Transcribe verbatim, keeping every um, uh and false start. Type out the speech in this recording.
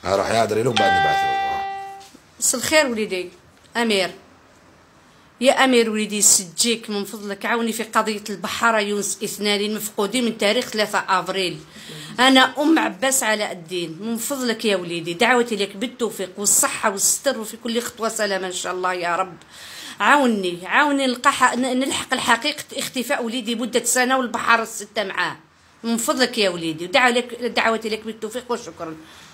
روح يا هدري لهم بعد نبعثوا. مساء الخير وليدي امير. يا امير وليدي سجيك من فضلك عاوني في قضيه البحاره يونس اثنان المفقودين من تاريخ ثلاثة افريل. انا ام عباس علاء الدين، من فضلك يا وليدي دعوتي لك بالتوفيق والصحه والستر وفي كل خطوه سلامه ان شاء الله يا رب. عاوني عاوني نلقى نلحق الحقيقه اختفاء وليدي مده سنه والبحاره السته معاه، من فضلك يا وليدي. ودعوة لك دعوتي لك بالتوفيق وشكرا.